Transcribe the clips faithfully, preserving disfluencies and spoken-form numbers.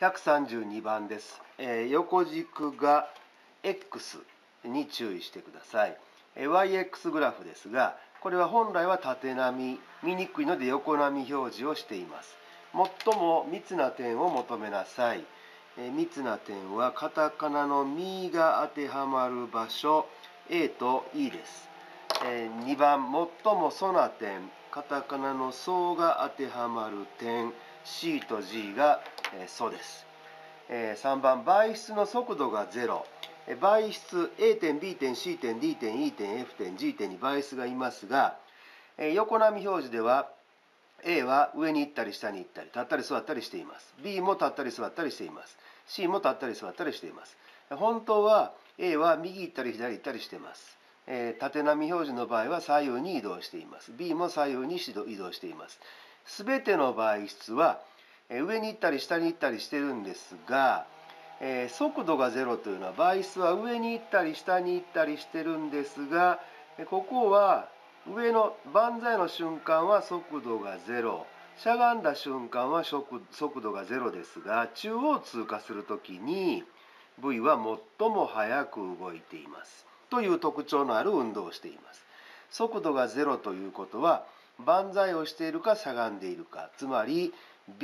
ひゃくさんじゅうにばんです。えー、横軸が X に注意してください。えー、ワイエックス グラフですが、これは本来は縦波、見にくいので横波表示をしています。最も密な点を求めなさい。えー、密な点はカタカナのミが当てはまる場所 A と E です。えー、にばん、最も粗な点、カタカナのソが当てはまる点 C と G が素です。さんばん、倍質の速度がゼロ。倍質 A 点 B 点 C 点 D 点 E 点 F 点 G 点に倍質がいますが、横波表示では A は上に行ったり下に行ったり立ったり座ったりしています。 B も立ったり座ったりしています。 C も立ったり座ったりしています。本当は A は右行ったり左行ったりしています。縦波表示の場合は左右に移動しています。 B も左右に移動しています。すべての倍質は上に行ったり下に行ったりしてるんですが、えー、速度がゼロというのは倍質は上に行ったり下に行ったりしてるんですが、ここは上の万歳の瞬間は速度がゼロ、しゃがんだ瞬間は速度がゼロですが、中央を通過するときに V は最も速く動いていますという特徴のある運動をしています。速度がゼロということは万歳をしているかしゃがんでいるか、つまり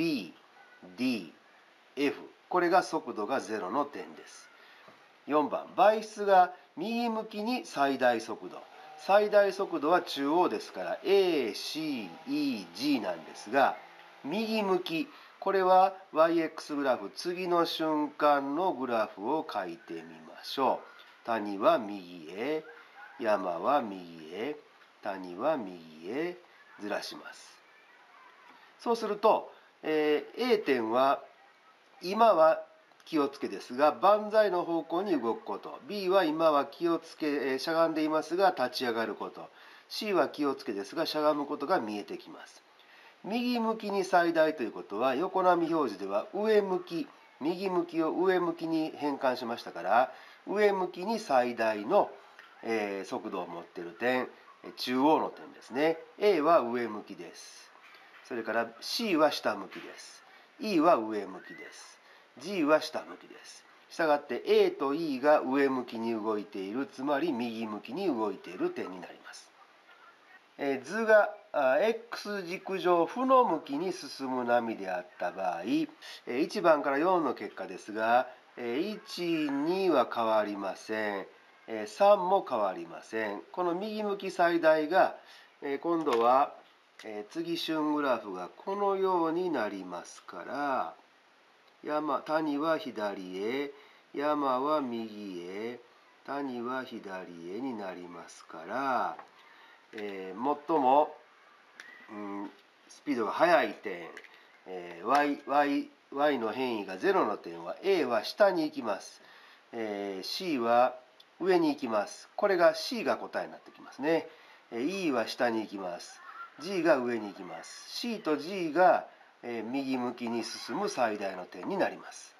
B、D、F、これが速度がゼロの点です。よんばん、倍質が右向きに最大速度。最大速度は中央ですから A、C、E、G なんですが、右向き、これは ワイエックス グラフ、次の瞬間のグラフを書いてみましょう。谷は右へ、山は右へ、谷は右へずらします。そうすると、えー、A 点は今は気をつけですが万歳の方向に動くこと、 B は今は気をつけしゃがんでいますが立ち上がること、 C は気をつけですがしゃがむことが見えてきます。右向きに最大ということは横波表示では上向き、右向きを上向きに変換しましたから、上向きに最大の、えー、速度を持っている点、中央の点ですね。 A は上向きです。それから C は下向きです。 E は上向きです。 G は下向きです。したがって A と E が上向きに動いている、つまり右向きに動いている点になります。えー、図が X 軸上負の向きに進む波であった場合、いちばんからよんの結果ですが、いち、には変わりません。さんも変わりません。この右向き最大が今度は次瞬グラフがこのようになりますから、山、谷は左へ、山は右へ、谷は左へになりますから、えー、最も、うん、スピードが速い点、えー、y, y, y の変異がゼロの点は A は下に行きます、えー、C は上に行きます。これが C が答えになってきますね。 E は下に行きます。 G が上に行きます。 C と G が、えー、右向きに進む最大の点になります。